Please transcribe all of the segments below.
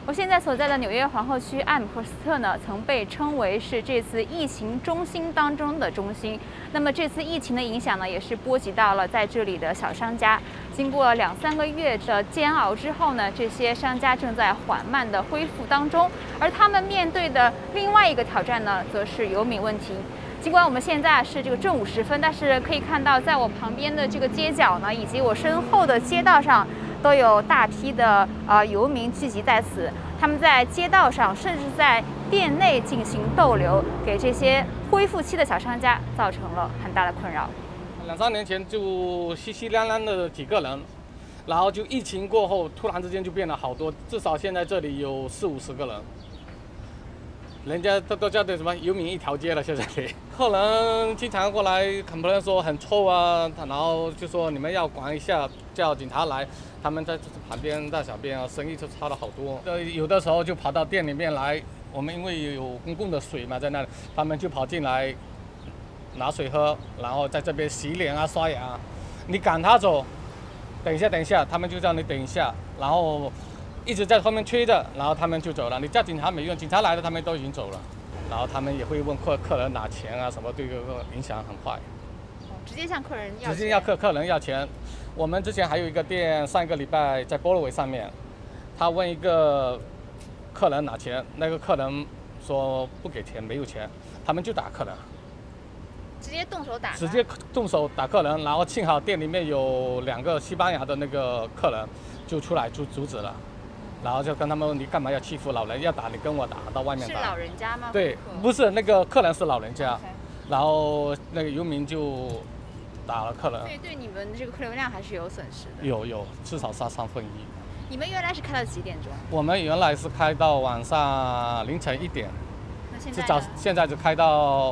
我现在所在的纽约皇后区艾姆赫斯特呢，曾被称为是这次疫情中心当中的中心。那么这次疫情的影响呢，也是波及到了在这里的小商家。经过2-3个月的煎熬之后呢，这些商家正在缓慢的恢复当中，而他们面对的另外一个挑战呢，则是游民问题。尽管我们现在是这个正午时分，但是可以看到，在我旁边的这个街角呢，以及我身后的街道上，都有大批的游民聚集在此。他们在街道上，甚至在店内进行逗留，给这些恢复期的小商家造成了很大的困扰。 2-3年前就稀稀拉拉的几个人，然后就疫情过后，突然之间就变了好多，至少现在这里有40-50个人。人家都叫的什么游民一条街了，现在客人经常过来complain说很臭啊，然后就说你们要管一下，叫警察来。他们在旁边大小便啊，生意就差了好多。有的时候就跑到店里面来，我们因为有公共的水嘛在那里，他们就跑进来拿水喝，然后在这边洗脸啊、刷牙。你赶他走，等一下，他们就叫你等一下，然后一直在后面催着，然后他们就走了。你叫警察没用，警察来了，他们都已经走了。然后他们也会问客人拿钱啊什么，对这个影响很坏。 直接向客人要钱， 直接要客人要钱。我们之前还有一个店，上一个礼拜在波罗维上面，他问一个客人拿钱，那个客人说不给钱，没有钱，他们就打客人， 直接动手打， 直接动手打客人。然后幸好店里面有2个西班牙的那个客人就出来阻止了，然后就跟他们你干嘛要欺负老人，要打你跟我打，到外面打。 是老人家吗？ 对，不是那个客人是老人家，然后那个游民就打了客人。 对你们这个客流量还是有损失的。 有，至少杀1/3。 你们原来是开到几点钟？ 我们原来是开到晚上凌晨1点， 那现在呢？ 现在只开到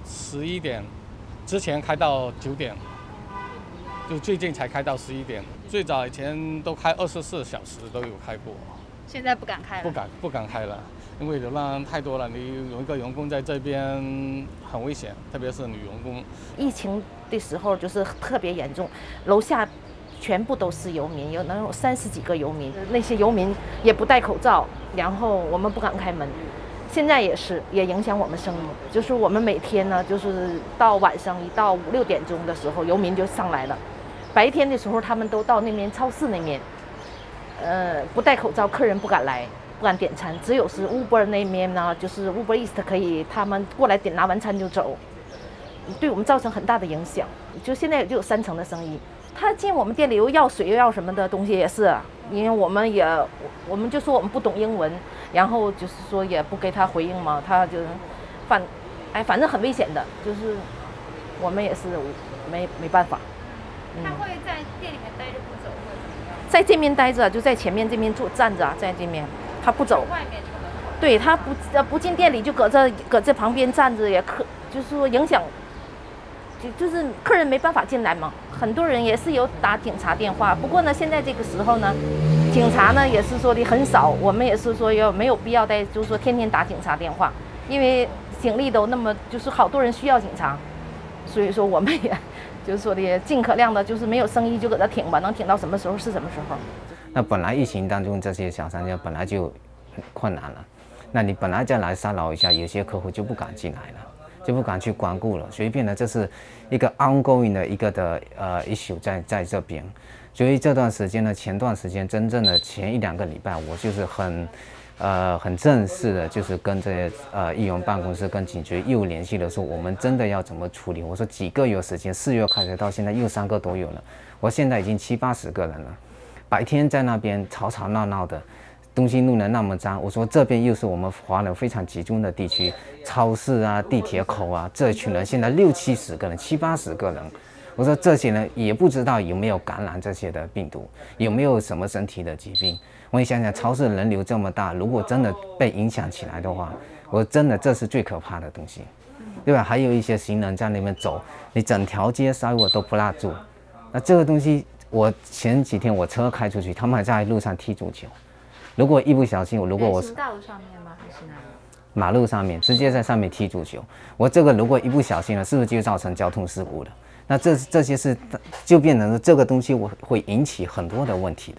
11点，之前开到9点，就最近才开到11点。最早以前都开24小时都有开过， 现在不敢开了。 不敢开了，因为流浪太多了，你有一个员工在这边很危险，特别是女员工。 疫情的时候就是特别严重，楼下全部都是游民，能有30几个游民，那些游民也不戴口罩，然后我们不敢开门。现在也影响我们生意，就是我们每天呢，就是到晚上一到5-6点钟的时候，游民就上来了。白天的时候，他们都到那边超市那边，不戴口罩，客人不敢来，不敢点餐，只有是 Uber 那边呢，就是 Uber Eats 可以，他们过来拿完餐就走，对我们造成很大的影响。就现在也就有3成的生意。他进我们店里又要水又要什么的东西也是，因为我们就说我们不懂英文，然后就是说也不给他回应嘛，他就反正很危险的，就是我们也是没办法。 他会在店里面待着不走，或者怎么样？ 在这边待着，就在前面这边站着，在这边他不走。 外面这个门口。 对他不进店里，就搁这旁边站着，就是说影响。就是客人没办法进来嘛，很多人也是有打警察电话，不过呢，现在这个时候呢，警察呢也是说的很少，我们也是说没有必要就是说天天打警察电话，因为警力都那么就是好多人需要警察，所以说我们也就是说的尽可量的，就是没有生意就搁这挺吧，能挺到什么时候是什么时候。 那本来疫情当中这些小商家本来就很困难了，那你本来再来骚扰一下，有些客户就不敢进来了。就不敢去光顾了，所以变得这是一个 ongoing 的一个的issue 在这边，所以这段时间呢，前段时间真正的前1-2个礼拜，我就是很正式的，就是跟这些议员办公室跟警局又联系了，说我们真的要怎么处理。我说几个月时间，4月开始到现在又3个多月了，我现在已经70-80个人了，白天在那边吵吵闹闹的。东西弄得那么脏，我说这边又是我们华人非常集中的地区，超市啊、地铁口啊，这群人现在60-70个人、70-80个人，我说这些人也不知道有没有感染这些的病毒，有没有什么身体的疾病。我想想，超市人流这么大，如果真的被影响起来的话，我真的这是最可怕的东西，对吧？还有一些行人在那边走，你整条街稍微都不拉住，那这个东西，我前几天我车开出去，他们还在路上踢足球。如果一不小心，如果我是道路上面吗？还是哪里？ 马路上面直接在上面踢足球，我这个如果一不小心了，是不是就造成交通事故了？那这些是就变成这个东西，我会引起很多的问题的。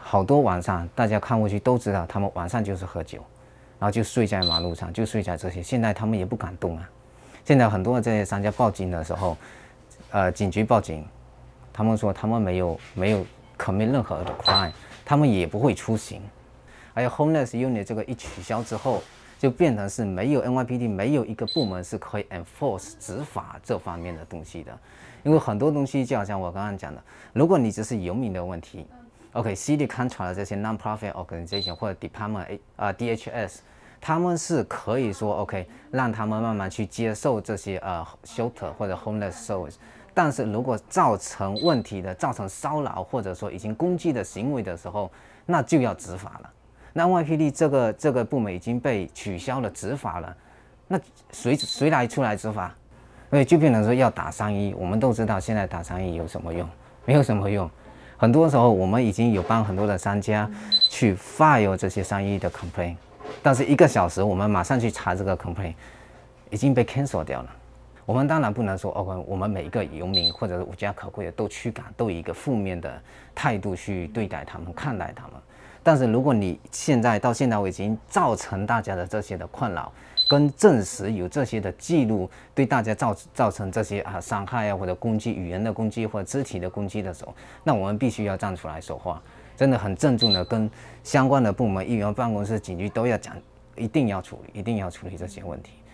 好多晚上大家看过去都知道，他们晚上就是喝酒，然后就睡在马路上，就睡在这些。现在他们也不敢动啊。现在很多这些商家报警的时候，警局报警，他们说他们没有commit任何的 crime， 他们也不会出行。还有 homeless unit 这个一取消之后，就变成是没有 NYPD 没有一个部门是可以 enforce 执法这方面的东西的。因为很多东西就好像我刚刚讲的，如果你只是游民的问题 ，OK，city contract 这些 non-profit organization 或者 department DHS， 他们是可以说 OK， 让他们慢慢去接受这些shelter 或者 homeless service。但是如果造成问题的、造成骚扰或者说已经攻击的行为的时候，那就要执法了。那 NYPD 这个部门已经被取消了执法了，那谁来出来执法？所以就变成说要打311，我们都知道现在打311有什么用？没有什么用。很多时候我们已经有帮很多的商家去 file 这些311的 complaint， 但是1个小时我们马上去查这个 complaint， 已经被 cancel 掉了。我们当然不能说我们每一个游民或者是无家可归的都驱赶，都以一个负面的态度去对待他们、看待他们。但是如果你到现在为止已经造成大家的这些的困扰，跟证实有这些的记录，对大家造成这些伤害或者攻击、语言的攻击或者肢体的攻击的时候，那我们必须要站出来说话，真的很郑重的跟相关的部门、议员办公室、警局都要讲，一定要处理这些问题。